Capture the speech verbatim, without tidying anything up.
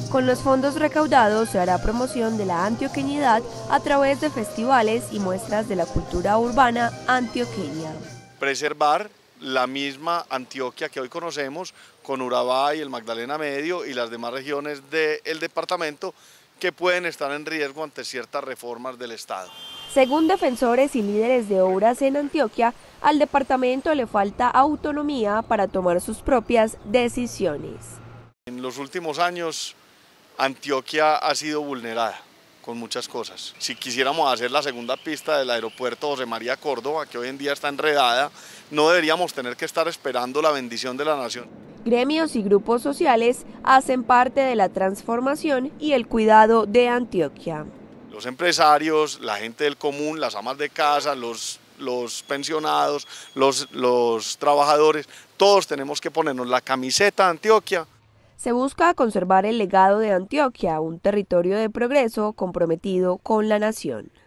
Con los fondos recaudados se hará promoción de la antioqueñidad a través de festivales y muestras de la cultura urbana antioqueña. Preservar la misma Antioquia que hoy conocemos, con Urabá y el Magdalena Medio y las demás regiones del departamento que pueden estar en riesgo ante ciertas reformas del Estado. Según defensores y líderes de obras en Antioquia, al departamento le falta autonomía para tomar sus propias decisiones. En los últimos años, Antioquia ha sido vulnerada con muchas cosas. Si quisiéramos hacer la segunda pista del aeropuerto José María Córdoba, que hoy en día está enredada, no deberíamos tener que estar esperando la bendición de la nación. Gremios y grupos sociales hacen parte de la transformación y el cuidado de Antioquia. Los empresarios, la gente del común, las amas de casa, los, los pensionados, los, los trabajadores, todos tenemos que ponernos la camiseta de Antioquia. Se busca conservar el legado de Antioquia, un territorio de progreso comprometido con la nación.